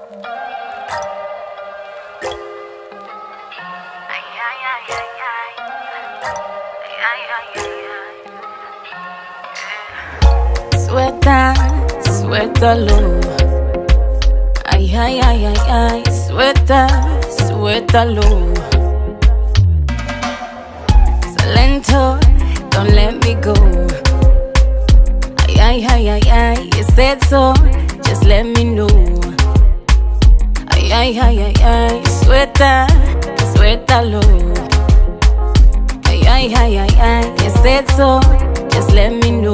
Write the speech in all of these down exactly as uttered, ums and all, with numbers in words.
Ay, ay, ay, ay, ay. Ay, ay, ay, ay. Suelta, suéltalo. Ay, ay, ay, ay, ay. Suelta, suéltalo. So lento, don't let me go. Ay, ay, ay, ay, ay. You said so, just let me know. Ay, ay, ay, ay, ay. Suelta, suéltalo. Ay, ay, ay, ay, ay. You said so, just let me know.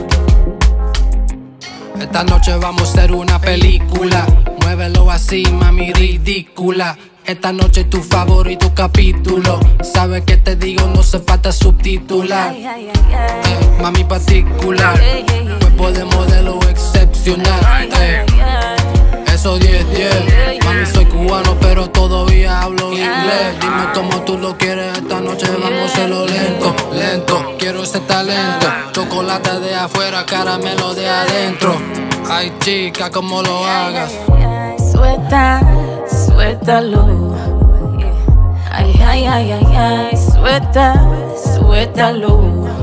Esta noche vamos a hacer una película. Muévelo así, mami, ridícula. Esta noche es tu favorito capítulo. Sabes que te digo, no se falta subtitular. Ay, ay, ay, ay. Eh, mami particular, Hey, hey, hey. cuerpo de modelo excepcional. Ay, ay, Eh, ay, ay. eso diez diez. Mami, soy cubano, pero todavía hablo inglés. Dime cómo tú lo quieres. Esta noche vamos a hacerlo lento, lento. Quiero ese talento. Chocolate de afuera, caramelo de adentro. Ay, chica, cómo lo hagas. Suelta, suéltalo. Ay, ay, ay, ay, ay. Suelta, suéltalo.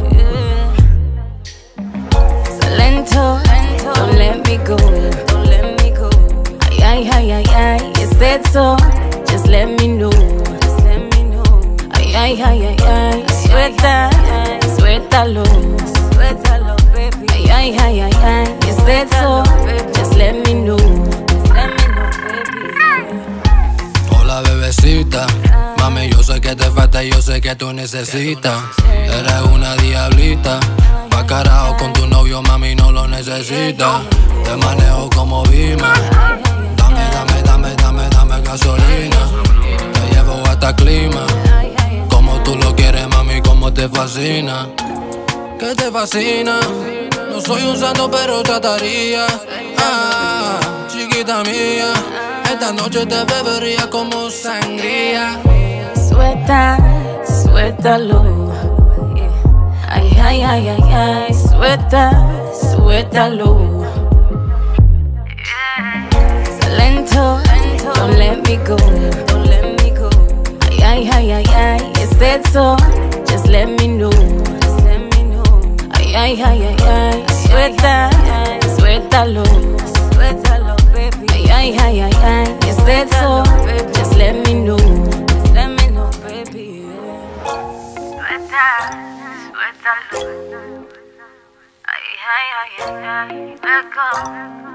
So lento, don't let me go. Don't let me go. Ay, ay, ay, ay, ay. You said so, just let me know. Just let me know. Ay, ay, ay, ay, ay. Suelta, suéltalo. Suéltalo, baby. Ay, ay, ay, ay, ay. You said so, just let me know. Let me know, baby. Hola, bebecita. Mami, yo sé que te falta y yo sé que tú necesitas. Eres una diablita. Pa' carajo con tu novio, mami, no lo necesitas. Te manejo como Bima. Dame, dame, dame, dame, dame gasolina. Te llevo hasta clima. Como tú lo quieres, mami, como te fascina. ¿Qué te fascina? No soy un santo, pero trataría. Ah, chiquita mía. Esta noche te bebería como sangría. Suelta, suéltalo. Ay, ay, ay, ay, ay. Suelta, suéltalo. So lento, don't let me go. Don't let me go. Ay, ay, ay, ay, ay. You said so, just let me know. Just let me know. Ay, ay, ay, ay, ay. Suelta, suéltalo. Suéltalo, baby. Ay, ay, ay, ay, ay. You said so, just let me know. Just let me know, baby. Suelta, suéltalo. Ay, ay, ay, ay, ay. Let go.